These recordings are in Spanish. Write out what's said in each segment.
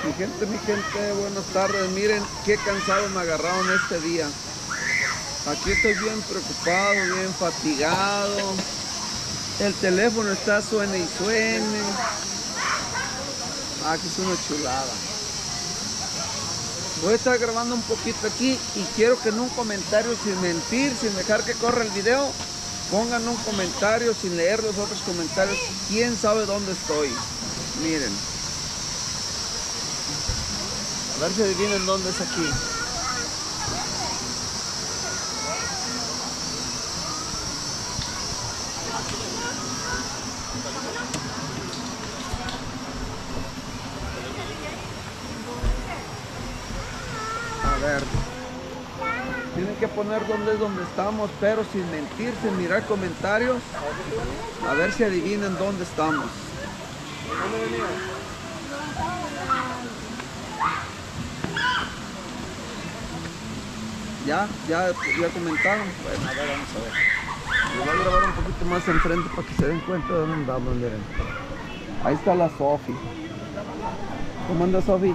Mi gente, buenas tardes. Miren qué cansado me agarraron este día. Aquí estoy bien preocupado, bien fatigado. El teléfono está suene y suene. Aquí es una chulada. Voy a estar grabando un poquito aquí y quiero que en un comentario, sin mentir, sin dejar que corra el video, pongan un comentario sin leer los otros comentarios. ¿Quién sabe dónde estoy? Miren. A ver si adivinen dónde es aquí. A ver. Tienen que poner dónde es donde estamos, pero sin mentir, sin mirar comentarios. A ver si adivinan dónde estamos. ¿Dónde venía? Ya comentaron. Bueno, a ver, vamos a ver. Les voy a grabar un poquito más enfrente para que se den cuenta de dónde andamos. Miren. Ahí está la Sofi. ¿Cómo anda, Sofi?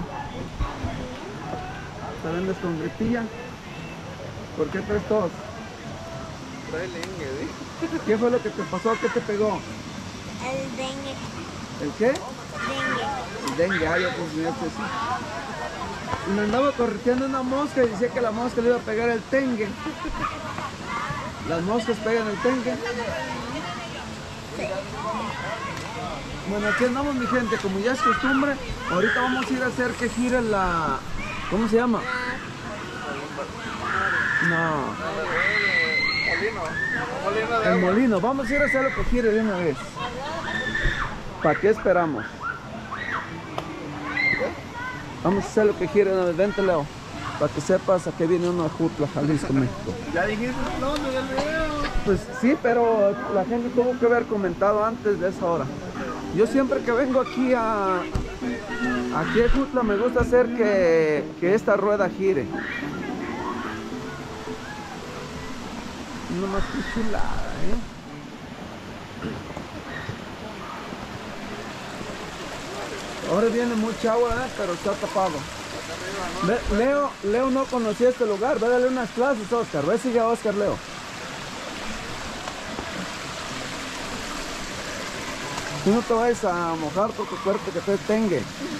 ¿Te vendes con gripilla? ¿Por qué traes tos? Trae dengue, ¿sí? ¿Qué fue lo que te pasó? ¿Qué te pegó? El dengue. ¿El qué? Dengue. El dengue, ay, yo consumí este sí. Y me andaba correteando una mosca y decía que la mosca le iba a pegar el dengue. Las moscas pegan el dengue. Bueno, aquí andamos, mi gente, como ya es costumbre. Ahorita vamos a ir a hacer que gire la... ¿Cómo se llama? No. Molino de El agua. molino. Vamos a ir a hacer lo que gire de una vez. ¿Para qué esperamos? Vamos a hacer lo que gire de una vez. Vente, Leo. Para que sepas a qué viene uno a Jutla, Jalisco, México. Ya dijiste dónde del video. Pues sí, pero la gente tuvo que haber comentado antes de esa hora. Yo siempre que vengo aquí a Jutla me gusta hacer que esta rueda gire. No más que chulada, Ahora viene mucha agua, pero está tapado. Leo no conocía este lugar. Ve a darle unas clases, Oscar. Ve, sigue a Oscar, Leo. Tú no te vayas a mojar por tu cuerpo que te tengue.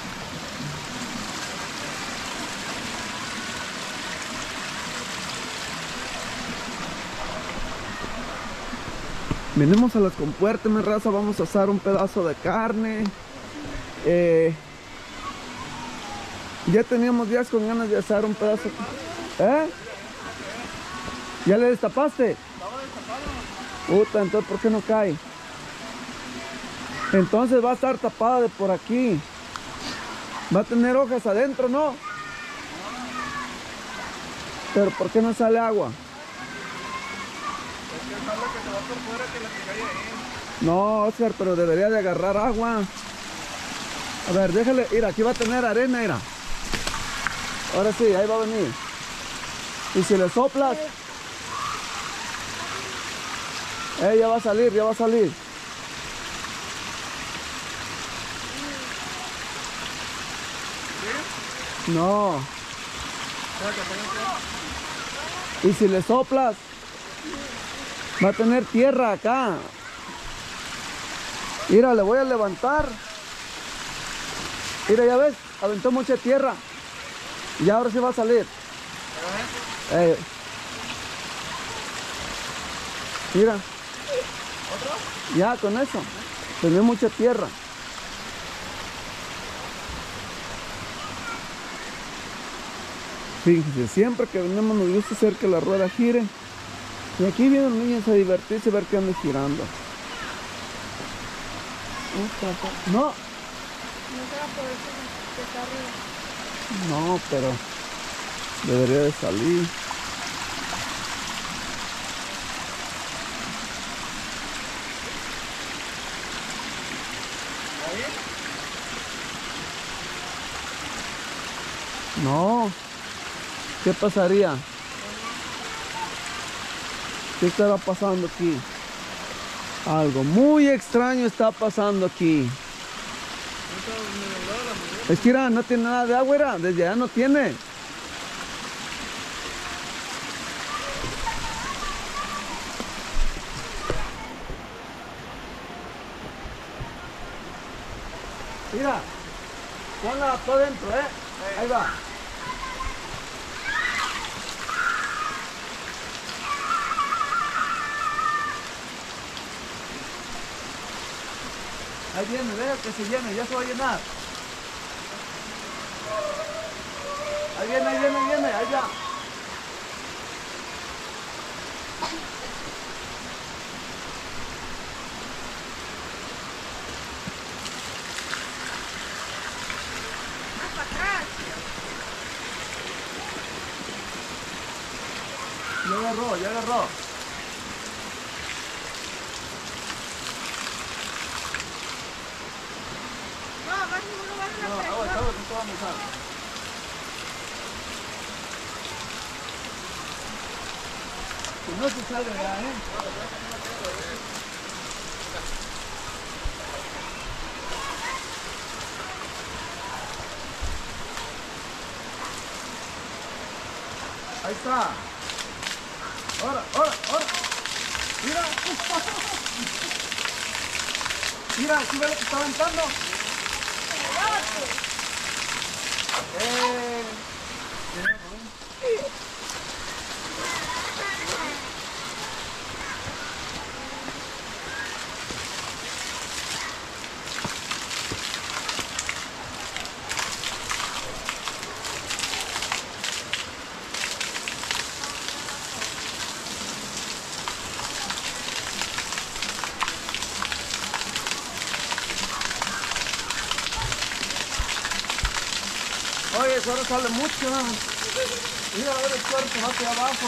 Venimos a las compuertas, mi raza. Vamos a asar un pedazo de carne. Ya teníamos días con ganas de asar un pedazo. ¿Ya le destapaste? Estaba destapado. Puta, entonces ¿por qué no cae? Entonces va a estar tapada de por aquí. Va a tener hojas adentro, ¿no? Pero ¿por qué no sale agua? Es que es algo que se va por fuera que la que cae ahí. No, Oscar, pero debería de agarrar agua. A ver, déjale, mira, aquí va a tener arena, mira. Ahora sí, ahí va a venir. Y si le soplas, ya va a salir, ya va a salir. No. Y si le soplas, va a tener tierra acá. Mira, le voy a levantar. Mira, ya ves, aventó mucha tierra. Y ahora sí va a salir. Mira. ¿Otro? Ya, con eso. Tenía mucha tierra. Fíjense, siempre que venimos nos gusta hacer que la rueda gire. Y aquí vienen los niños a divertirse y ver que anda girando. No. No será por eso que está arriba. No, pero debería de salir. No. ¿Qué pasaría? ¿Qué estará pasando aquí? Algo muy extraño está pasando aquí. Es que mira, no tiene nada de agua, era, desde allá no tiene. Mira, ponla todo dentro, ahí va. Ahí viene, deja que se llene, ya se va a llenar. Ahí viene, ahí va. Más para atrás. Ya agarró. No, más uno va a No, la ahora, presión. no te va a mojar. Que no se salga ya, Ahí está. Ahora. Mira. Mira, ¿sí ve lo que está aventando? Oye, eso ahora sale mucho. Mira, ahora el cuerpo va hacia abajo.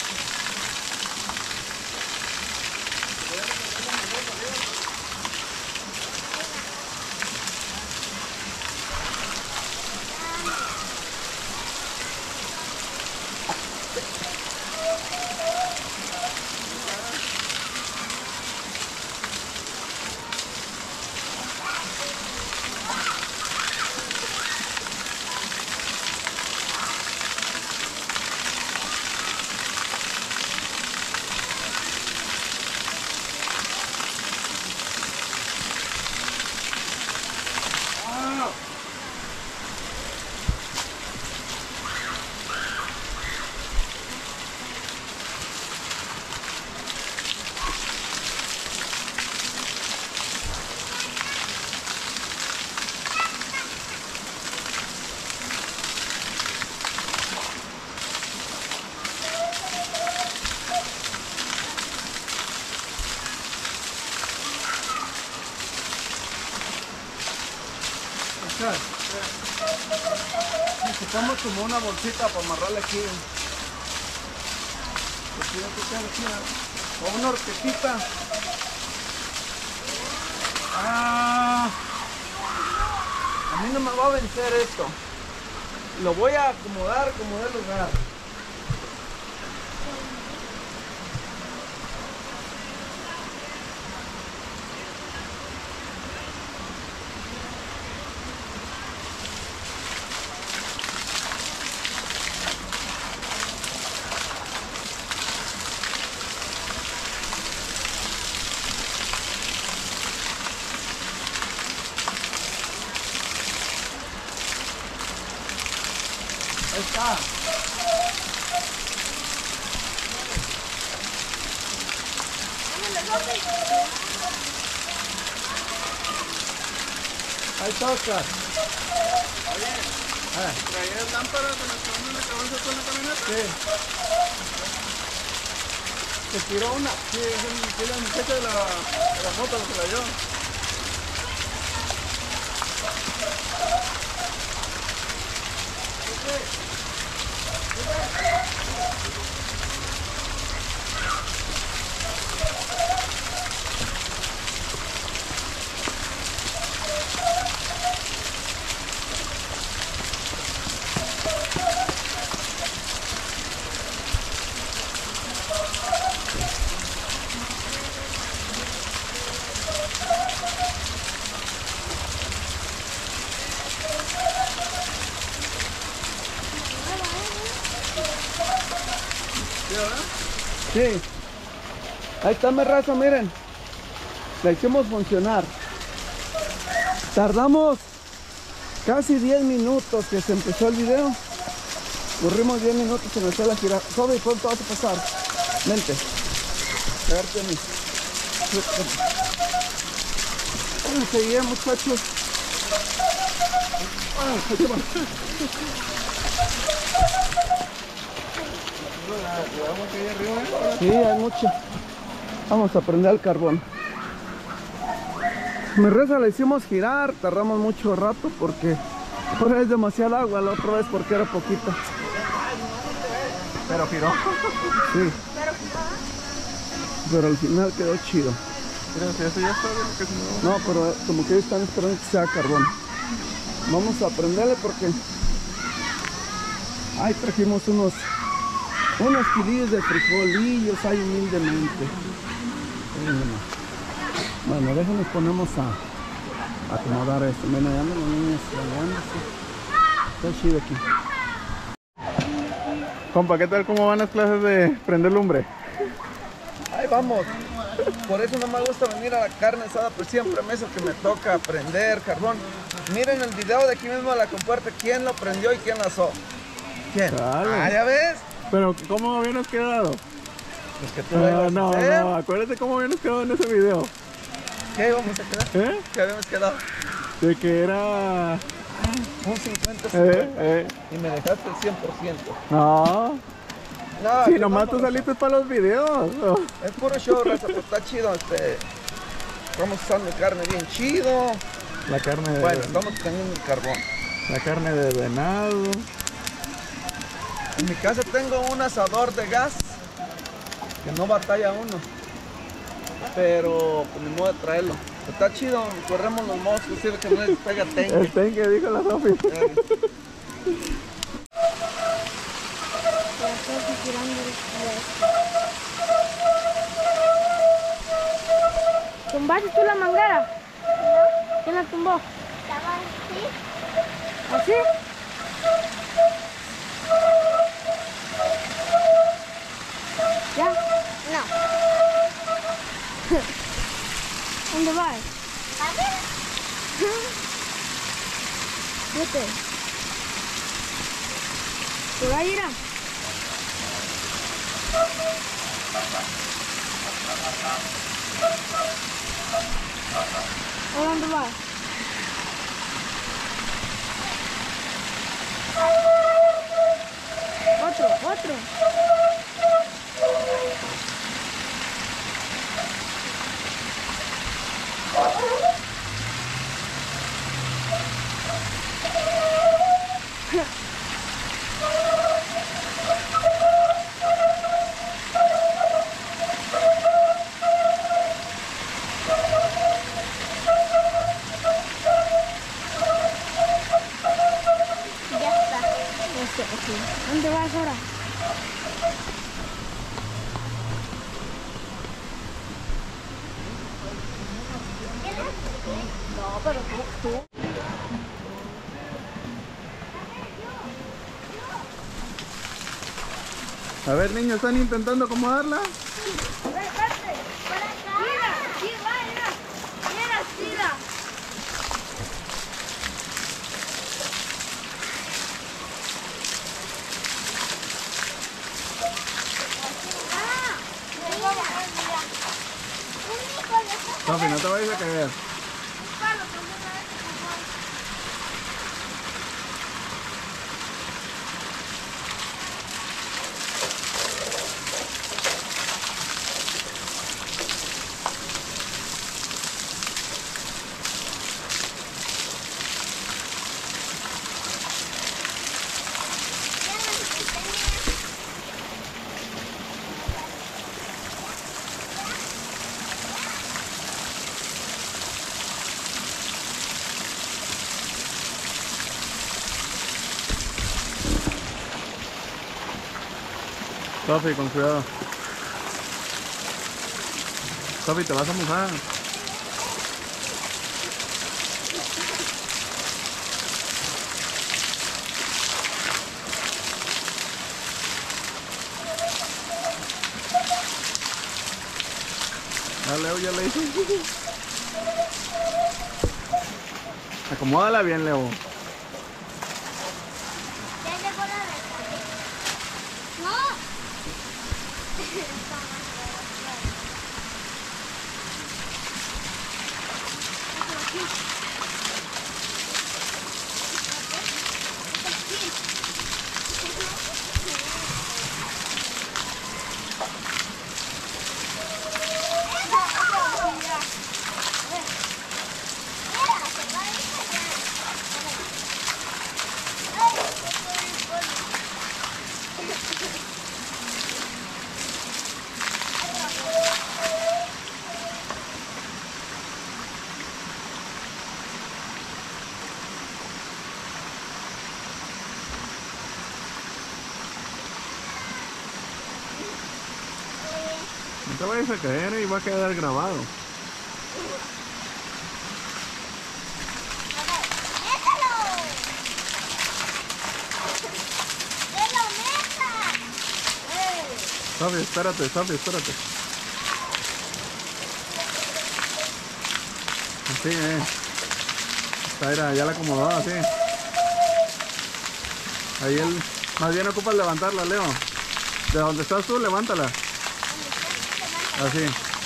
Necesitamos como una bolsita para amarrarle aquí. O una horquetita. A mí no me va a vencer esto. Lo voy a acomodar como de lugar. Ahí está. Ahí está, Oscar. ¿Traías lámparas de las que van en la cabeza con la camioneta? Sí. Se tiró una. Sí, es la muchacha de la moto lo que la dio. ¿Sí, verdad? Sí. Ahí está mi raza, miren. La hicimos funcionar. Tardamos casi 10 minutos que se empezó el video. Corrimos 10 minutos en hacer la gira. Sobe, ¿cuánto vas a pasar? Vente. Pegarte a mí. Pónganse bien, muchachos. Aquí va. Sí, hay mucho. Vamos a prender el carbón. Mi reza la hicimos girar, tardamos mucho rato porque ahora es demasiada agua, la otra vez porque era poquita. Pero giró. Sí. Pero al final quedó chido. Mira, si eso ya está bien, que si no... No, pero como que ellos están esperando que sea carbón. Vamos a prenderle porque ahí trajimos unos kilillos de frijolillos ahí humildemente. Bueno, déjenos ponemos a acomodar esto. Bueno, ya me lo niños bañándose. Está chido aquí. Compa, ¿qué tal? ¿Cómo van las clases de prender lumbre? Ahí vamos. Por eso no me gusta venir a la carne asada, pues siempre me es el que me toca prender carbón. Miren el video de aquí mismo de la compuerta, quién lo prendió y quién lo asó. ¿Quién? Dale. Ah, ¿ya ves? Pero, ¿cómo habíamos quedado? Pues que tú lo ibas a No, hacer. no, acuérdate cómo habíamos quedado en ese video. ¿Qué íbamos a quedar? ¿Eh? ¿Qué habíamos quedado? De que era... Un 50-50. Y me dejaste el 100%. No. No, Si aquí nomás vamos, tú saliste para los videos. es puro show, raza, pero está chido. Estamos usando carne bien chido. La carne de... Bueno, estamos teniendo el carbón. La carne de venado. En mi casa tengo un asador de gas que no batalla uno, pero pues ni modo de traerlo. Está chido, corremos los moscos, sirve que no les pega El tengue. tengue, dijo la Sofi. Ya estoy girando el... ¿Tumbaste tú la manguera? No. ¿Quién la tumbó? Estaba así. ¿Así? ¿Ya? No. ¿Dónde vas? Vete. ¿Por ahí irá? ¿A dónde vas? Otro. ¿Dónde vas ahora? No, pero tú. A ver, niños, ¿están intentando acomodarla? Espérate, para acá. Mira, tira. Sofi, no te vayas a caer. Sofi, con cuidado. Sofi, te vas a mojar. Leo ya le hizo. Acomódala bien, Leo. Ya llegó la vez. No. No te vayas a caer y va a quedar grabado. Sofi, espérate, Sofi, espérate. Así, Está, ya la acomodó, así. Ahí él, más bien ocupa levantarla, Leo. De donde estás tú, levántala. Así.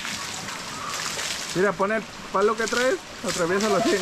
Mira, pon el palo que traes, atraviésalo así.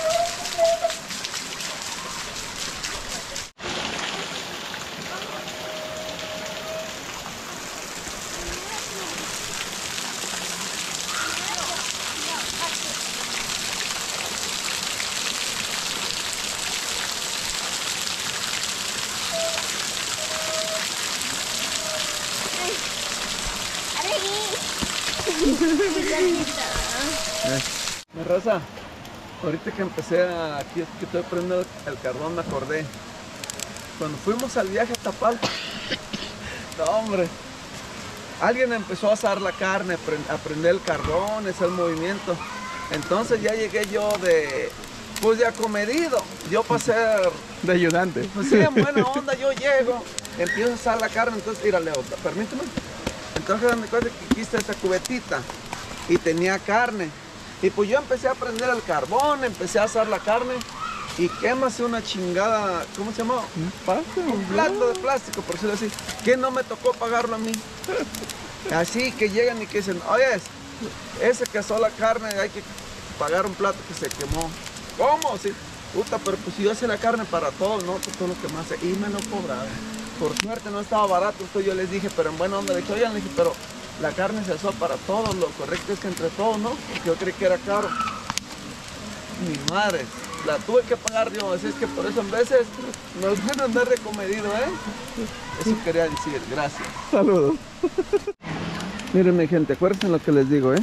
Mi raza, ahorita que empecé aquí que estoy prendiendo el carbón, me acordé cuando fuimos al viaje a Tapalpa. No, hombre, alguien empezó a asar la carne, a prender el carbón, ese es el movimiento. Entonces ya llegué yo pues ya comedido, yo para ser de ayudante. Pues sí, en buena onda, yo llego, empiezo a asar la carne. Entonces, mira, Leo, permíteme. Entonces me acuerdo que quise esa cubetita y tenía carne. Y pues yo empecé a prender el carbón, empecé a asar la carne y quémase una chingada, ¿cómo se llama? Un plato de plástico, por decirlo así, que no me tocó pagarlo a mí. Así que llegan y que dicen, oye, ese que asó la carne hay que pagar un plato que se quemó. ¿Cómo? Sí. Puta, pero pues si yo hice la carne para todos, no, pues todo lo que me hace. Y me lo cobraron. Por suerte no estaba barato, entonces yo les dije, pero en buena onda, le dije, oigan, le dije, pero la carne se asó para todos, lo correcto es que entre todos, ¿no? Porque yo creí que era caro. Mi madre, la tuve que pagar yo, así es que por eso en veces no es bueno andar recomedido, Eso quería decir, gracias. Saludos. Miren mi gente, acuérdense lo que les digo,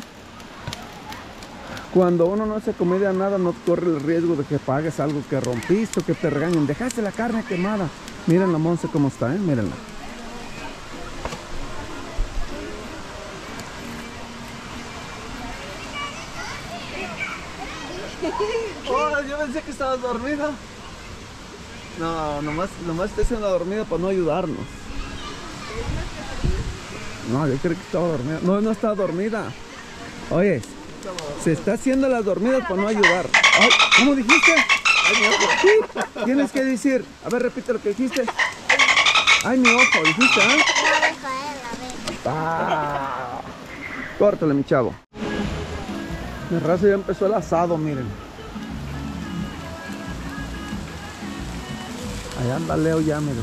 Cuando uno no se comedia nada, no corre el riesgo de que pagues algo que rompiste o que te regañen. Dejaste la carne quemada. Miren la Monse cómo está, mírenla. Oh, yo pensé que estabas dormida. No, nomás estoy haciendo la dormida para no ayudarnos. No, yo creo que estaba dormida. No, no estaba dormida. Oye, se está haciendo las dormidas para no ayudar. Ay, ¿cómo dijiste? Sí, tienes que decir. A ver, repite lo que dijiste. Ay, mi ojo, dijiste, Córtale, mi chavo. Mi raza ya empezó el asado, miren. Allá anda Leo ya, miren,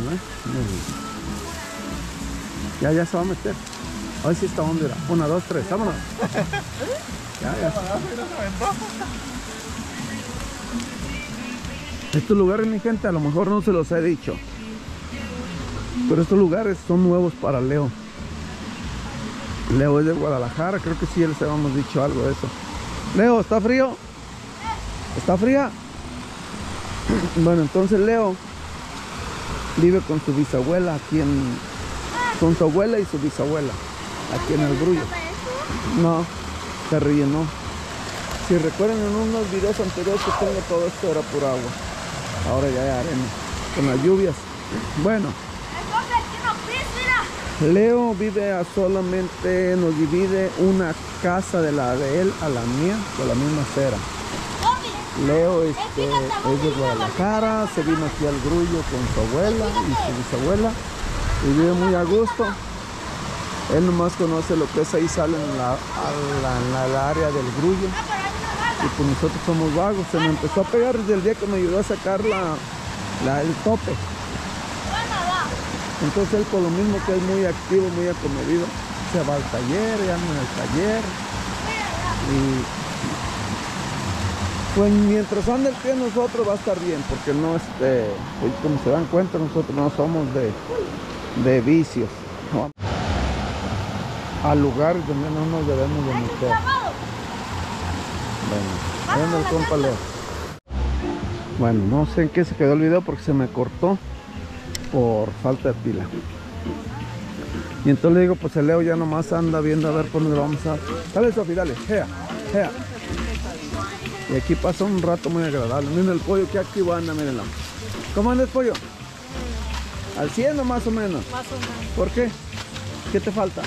Ya se va a meter. Ay, sí está donde era. 1, 2, 3, vámonos. Ya. Estos lugares, mi gente, a lo mejor no se los he dicho, pero estos lugares son nuevos para Leo. Leo es de Guadalajara, creo que sí les habíamos dicho algo de eso. Leo, ¿está frío? ¿Está fría? Bueno, entonces Leo vive con su bisabuela aquí con su abuela y su bisabuela aquí en el Grullo. No, se rellenó. Si recuerdan en unos videos anteriores que tengo, todo esto era pura agua. Ahora ya hay arena con las lluvias. Bueno. Leo vive a solamente, nos divide una casa de él a la mía, por la misma acera. Leo es de Guadalajara, se vino aquí al Grullo con su abuela y su bisabuela y vive muy a gusto. Él nomás conoce lo que es ahí, sale en la área del Grullo. Y pues nosotros somos vagos. Se me empezó a pegar desde el día que me ayudó a sacar el tope. Entonces él, por lo mismo que es muy activo, muy acomedido, se va al taller, ya anda en el taller. Y pues mientras anda el pie nosotros va a estar bien, porque no pues como se dan cuenta, nosotros no somos de vicios, ¿no? A lugares donde no nos debemos de meter. Bueno, ahí anda el compa Leo. Bueno, no sé en qué se quedó el video porque se me cortó por falta de pila. Y entonces le digo, pues el Leo ya nomás anda viendo a ver por dónde vamos a... Dale, Sofi, dale, jea. Y aquí pasa un rato muy agradable. Miren el pollo que activo anda, mírenlo. ¿Cómo anda el pollo? ¿Al 100 o más o menos? Más o menos. ¿Por qué? ¿Qué te falta?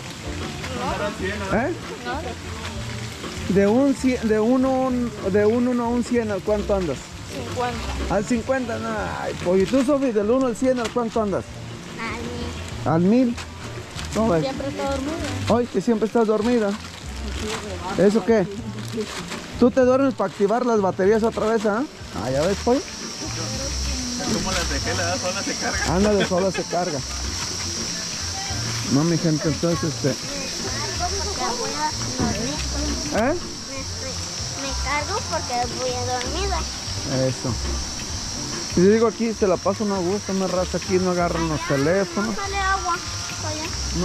¿Eh? De uno a un 100, ¿al cuánto andas? 50. Al 50, nada. Ay, pollo. ¿Y tú, Sofi, del 1 al 100, al cuánto andas? Al 1000. ¿Cómo ves? Siempre está dormida. Hoy que siempre estás dormida. ¿Eso qué? ¿Tú te duermes para activar las baterías otra vez, ah? Ah, ya ves, pollo. ¿Cómo las dejé? La sola se carga. Ándale, sola se carga. No, mi gente, entonces ¿eh? Me cargo porque voy dormida. Eso. Y yo digo, aquí se la pasa una gusto, una raza, aquí no agarran los teléfonos. No sale agua. ¿No?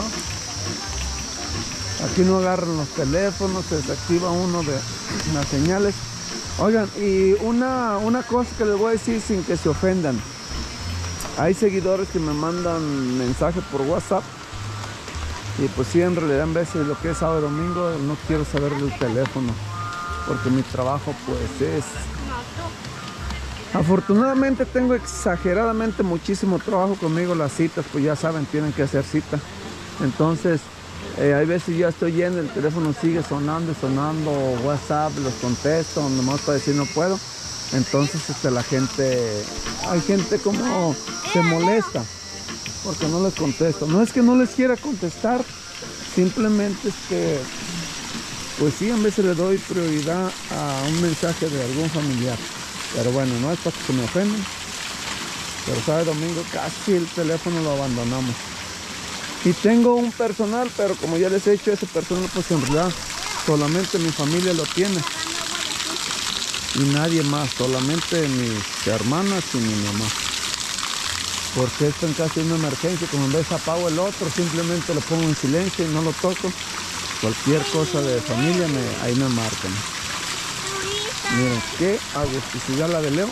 Aquí no agarran los teléfonos, se desactiva uno de las señales. Oigan, y una cosa que les voy a decir sin que se ofendan. Hay seguidores que me mandan mensajes por WhatsApp. Y pues sí, en realidad en veces lo que es sábado y domingo no quiero saber del teléfono. Porque mi trabajo pues es... Afortunadamente tengo exageradamente muchísimo trabajo conmigo. Las citas, pues ya saben, tienen que hacer cita. Entonces, hay veces ya estoy lleno, el teléfono sigue sonando y sonando, WhatsApp, los contesto, nomás para decir no puedo. Entonces, la gente, hay gente como se molesta porque no les contesto. No es que no les quiera contestar, simplemente es que, pues sí, a veces le doy prioridad a un mensaje de algún familiar. Pero bueno, no es para que se me ofendan. Pero sábado y domingo casi el teléfono lo abandonamos. Y tengo un personal, pero como ya les he dicho, ese personal pues en realidad solamente mi familia lo tiene. Y nadie más, solamente mis hermanas y mi mamá. Porque esto en caso de una emergencia, como en vez apago el otro, simplemente lo pongo en silencio y no lo toco. Cualquier cosa de familia, ahí me marcan. Miren, qué agusticidad la de Leo.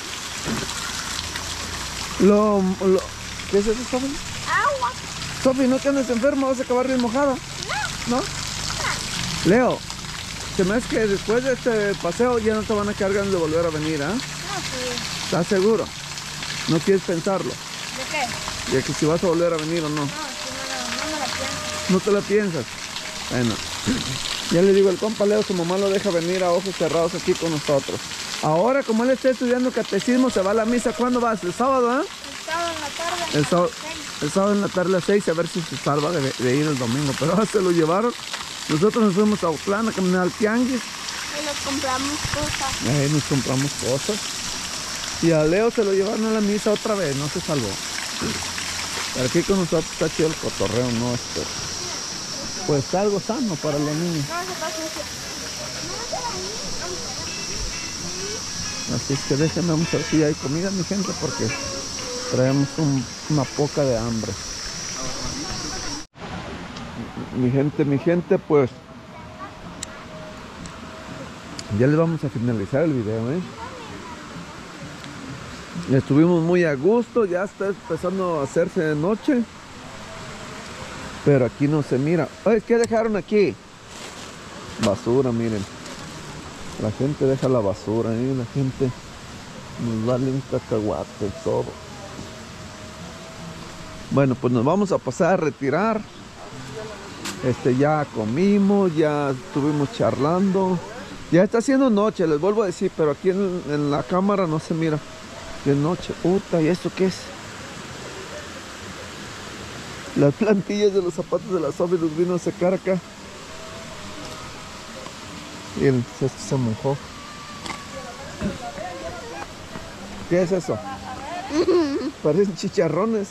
¿Qué es eso, Sofi? Agua. Sofi, ¿no te andas enferma? ¿Vas a acabar bien mojada? No. ¿No? Leo, se me hace que después de este paseo ya no te van a cargar de volver a venir, ¿ah? No, sí. ¿Estás seguro? ¿No quieres pensarlo? ¿De qué? De que si vas a volver a venir o no. No, no me la pienso. ¿No te la piensas? Bueno, ya le digo, el compa Leo, su mamá lo deja venir a ojos cerrados aquí con nosotros. Ahora, como él está estudiando catecismo, se va a la misa. ¿Cuándo vas? ¿El sábado, ah? El sábado en la tarde. El sábado en la tarde a las 6, a ver si se salva de ir el domingo. Pero ahora se lo llevaron. Nosotros nos fuimos a Autlán a caminar al tianguis. Y nos compramos cosas. Ahí nos compramos cosas. Y a Leo se lo llevaron a la misa otra vez, no se salvó. Pero aquí con nosotros está chido el cotorreo, ¿no? Pues algo sano para los niños. Así es que déjenme, vamos a ver si hay comida, mi gente, porque traemos una poca de hambre. Mi gente, pues ya les vamos a finalizar el video, ¿eh? Estuvimos muy a gusto, ya está empezando a hacerse de noche. Pero aquí no se mira. Oye, ¿qué dejaron aquí? Basura, miren. La gente deja la basura, ¿eh? La gente nos vale un cacahuate y todo. Bueno, pues nos vamos a pasar a retirar. Ya comimos, ya estuvimos charlando. Ya está haciendo noche, les vuelvo a decir, pero aquí en la cámara no se mira. De noche, puta, ¿y esto qué es? Las plantillas de los zapatos de la Sofi los vino a secar acá. Miren, esto se mojó. ¿Qué es eso? Parecen chicharrones.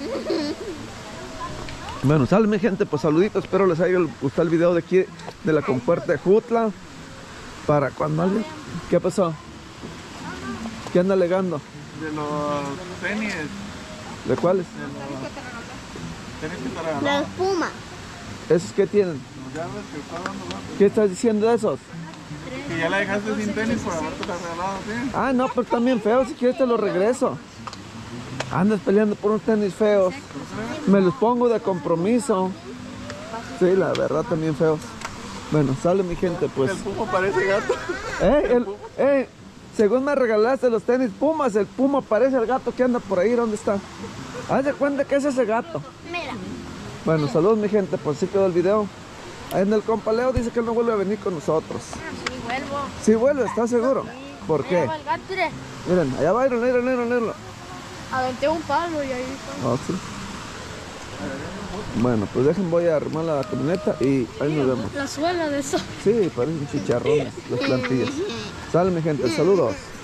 Bueno, sale mi gente, pues saluditos. Espero les haya gustado el video de aquí de la compuerta de Jutla. Para cuando alguien... ¿Qué pasó? ¿Qué anda alegando? De los tenis. ¿De cuáles? De los tenis que te regalaron. La espuma. ¿Esos qué tienen? Ya ves que está dando vueltas. ¿Qué estás diciendo de esos? Que ya la dejaste sin tenis por haberte regalado, ¿sí? Ah, no, pero también feos. Si quieres te los regreso. Andas peleando por unos tenis feos. Me los pongo de compromiso. Sí, la verdad también feos. Bueno, sale mi gente, pues. El puma parece gato. Según me regalaste los tenis Pumas, el puma parece el gato que anda por ahí. ¿Dónde está? Haz de cuenta que es ese gato. Mira. Bueno, saludos mi gente, pues sí quedó el video. Ahí en el compa Leo dice que él no vuelve a venir con nosotros. Sí, vuelvo. Sí vuelve, ¿estás seguro? ¿Por qué? Allá va el gato, mire. Miren, allá va, mírenlo. Aventé un palo y ahí está. Oh, sí. Bueno, pues voy a armar la camioneta y ahí nos vemos. La suela de eso. Sí, parecen chicharrones, las plantillas. Sale mi gente, saludos.